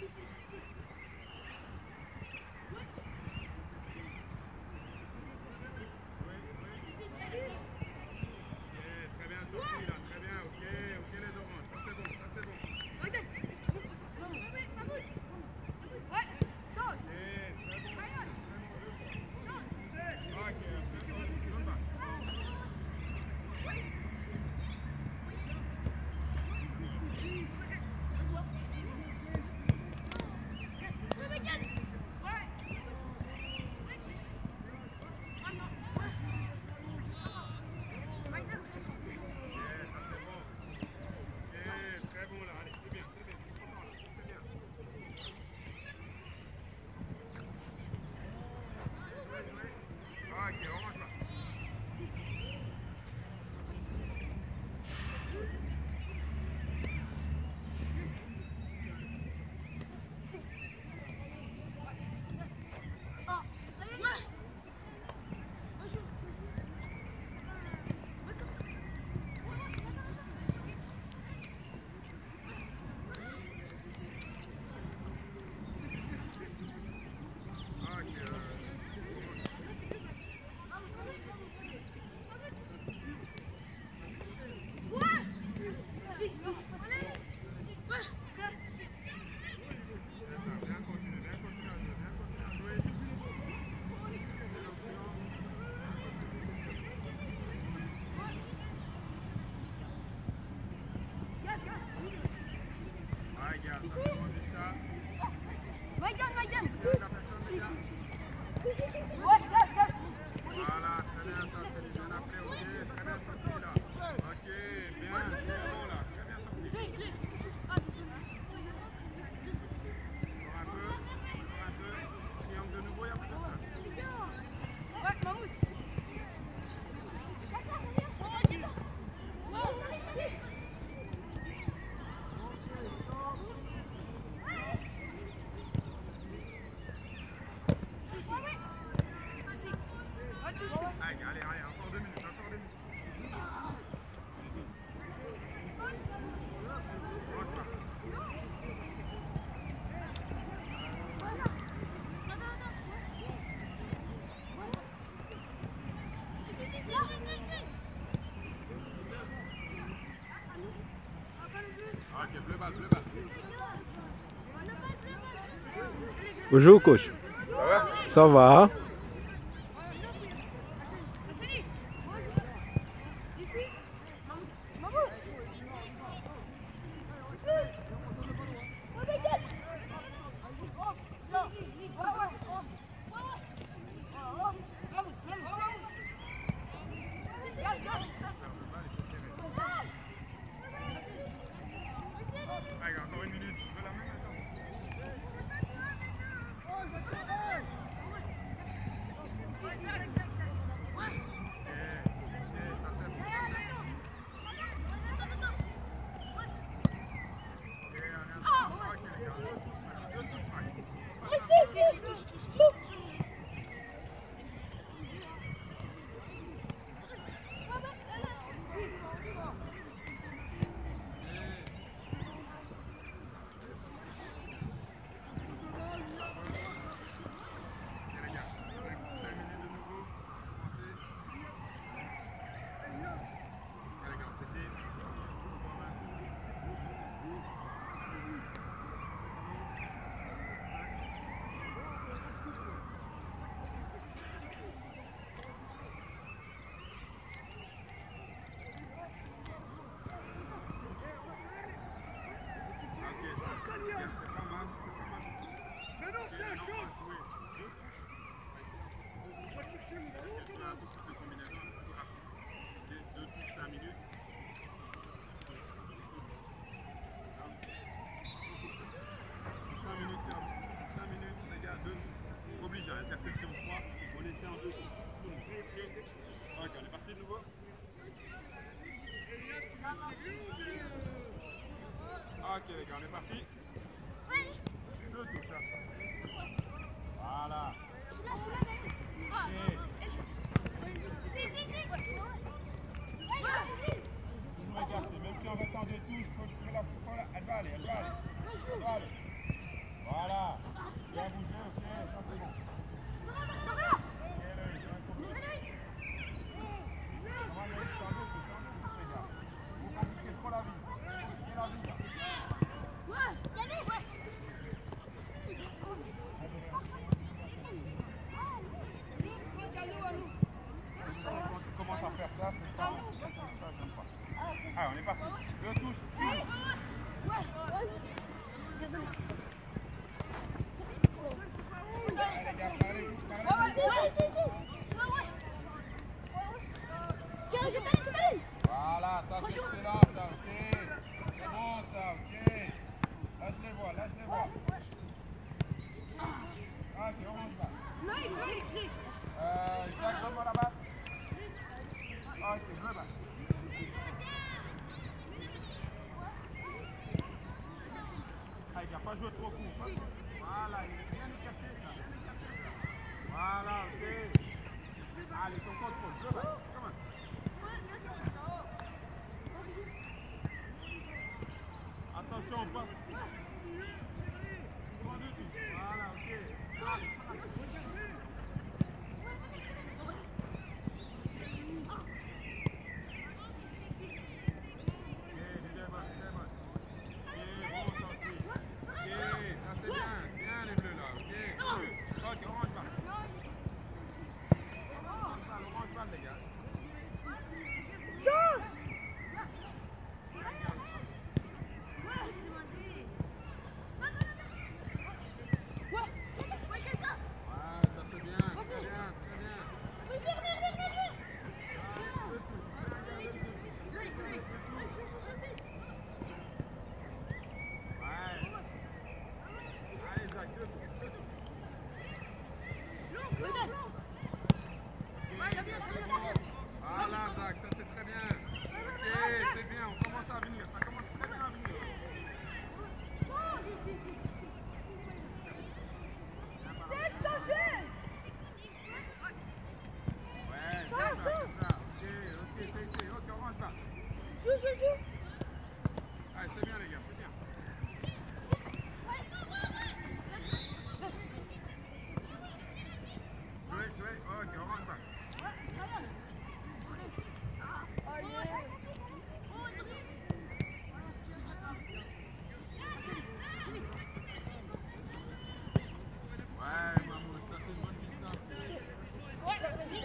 Bonjour coach. Ça va? Interception 3, on essaie un peu. Ok, on est parti de nouveau. Ok les gars, on est parti. Deux touches. Voilà. Même si on reste en deux touches, faut que je la foule, elle va aller, elle va aller. Elle va aller. Voilà. Bien bougé, ok, ça c'est bon. Ah, on est parti. Deux touches. Voilà, ça c'est excellent, ça, ok. C'est bon, ça, ok. Là, je les vois, là, je les vois. Ok, on mange là. Isaac, donne-moi là-bas. Ok, je veux là. Ah, il n'a pas joué trop court. Voilà, il est bien caché, ça. Voilà, ok. Allez, ton contrôle, je veux là. Come on. Attention, on passe. Voilà, ok. Voilà, Zach, ça c'est très bien. Ok, c'est bien, on commence à venir. Ça commence très bien à venir. Ouais, c'est ça. Ok, c'est. Ok, on range là. Allez, c'est bien les gars, c'est bien. Jouez, ok, on range là. Ouais, Mahmoud, ça c'est une bonne distance. Ouais,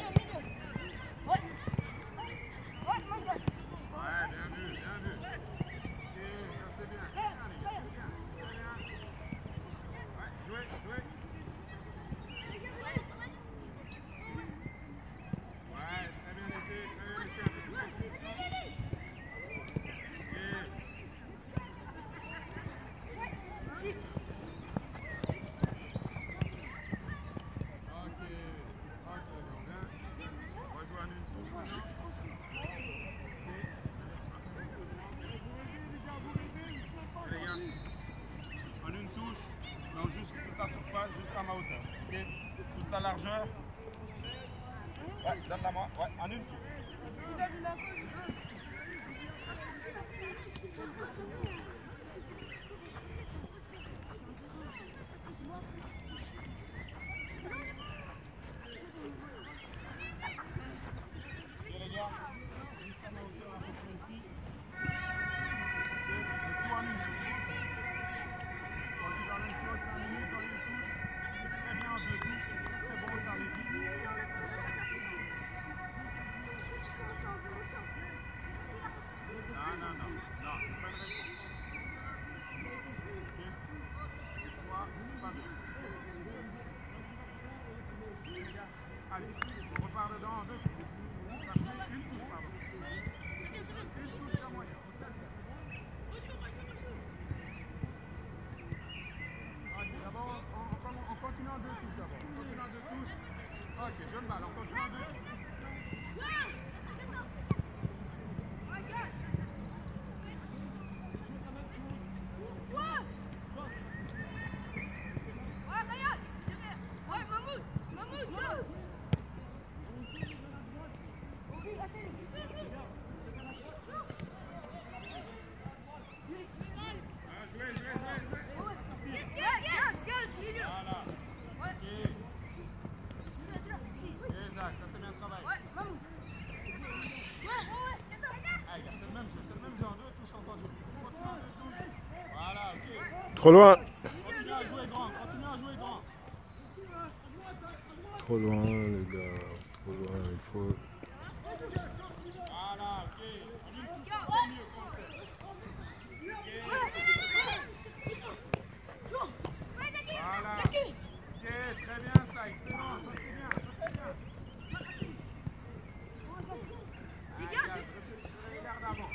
bien vu. Ok, ça c'est bien. C'est bien. Ouais, jouez. Ouais, très bien laissé, en une touche, non, juste toute la surface, jusqu'à ma hauteur. Ok, toute la largeur. Ouais, donne-la moi. Ouais, en une touche. Ok les gars, jusqu'à ma hauteur à peu près ici. Ok, tout en une touche. Quand tu vas la même chose, 5 minutes en une touche. Très bien en deux touches. C'est bon, ça allait vite. Non, c'est pas une réponse. Ok. Toi, pas bien. Les gars, allez, on repart dedans en deux touches. Une touche, pardon. Une touche, c'est moyen. On sait le faire. Ok, d'abord, on continue en deux touches d'abord. On continue en deux touches. Ok, jeune balle, on continue en deux touches. Jouez. Trop loin. Continue à jouer grand, continue à jouer grand. Trop loin, les gars. Trop loin, il faut. Voilà, ok. On dit tout ça, mieux qu'on fait. Voilà. Ok, très bien ça, excellent. Ça c'est bien, ça c'est bien. Regarde avant.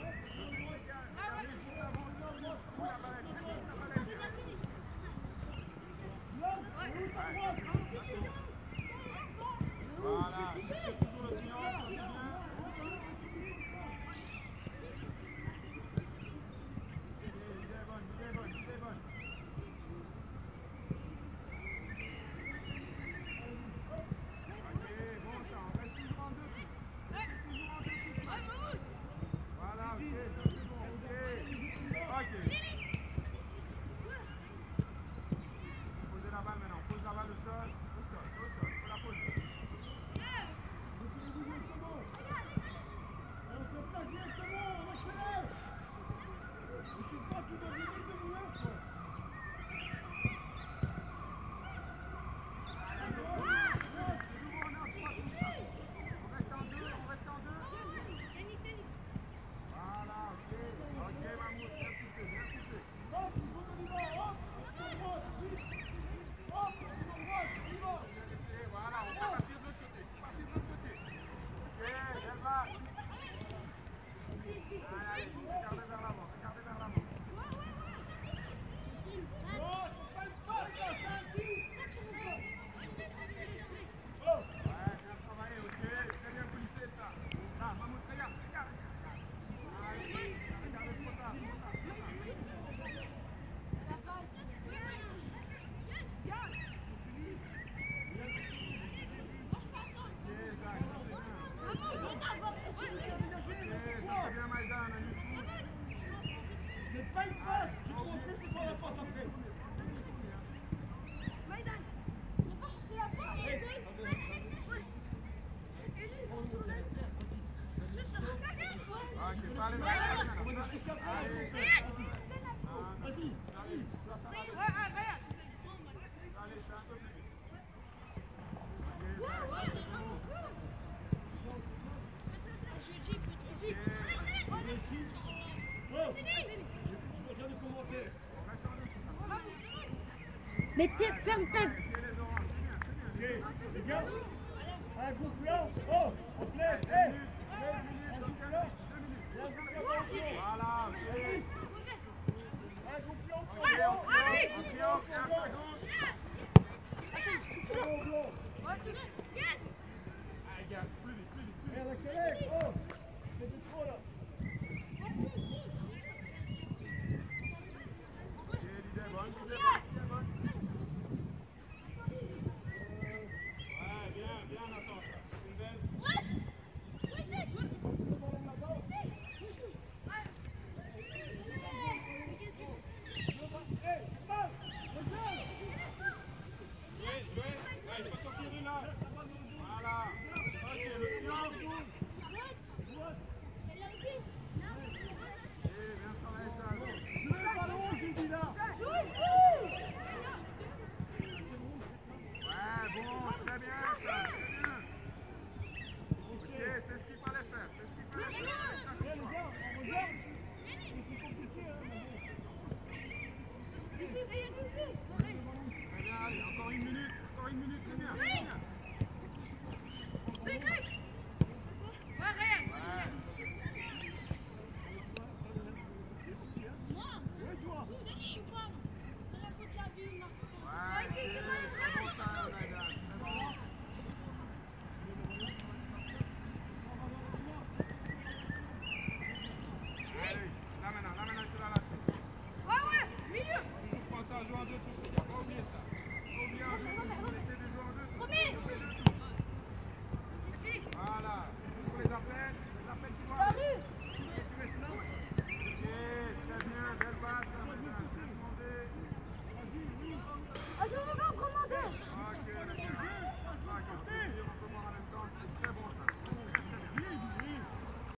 Voilà, c'est toujours le triangle, c'est bien. L'idée est bonne, l'idée est bonne, l'idée est bonne. Ok, bon ça, on reste toujours en dessus. Toujours en dessus. Voilà, ok, ça c'est bon, ok. Ok. Posez la balle maintenant, pose la balle au sol, faut la poser. C'est pas une passe, je te montrer c'est pas la passe après. Mais ferme ta... Ok, les gars, un coup plan, oh, on se lève, hé, un coup plan, Voilà, ok. un coup plan, Allez, en triangle, et à sa gauche. Allez, gars, plus vite, plus vite, plus et vite. on accélère, oh, c'est du trop là. L'idée est bonne, l'idée est bonne. Ouais, bien, Nathan. C'est une belle. Allez, je vais sortir de là. Voilà. Ok, le triangle. Viens travailler ça. Je veux le ballon, j'ai dit là. Ouais, bon, très bien ça, très bien. Ok, c'est ce qu'il fallait faire, c'est ce qu'il fallait faire. Eh les gars, on regarde. C'est compliqué, hein, mais bon. Très bien, allez, encore une minute, c'est bien, c'est bien.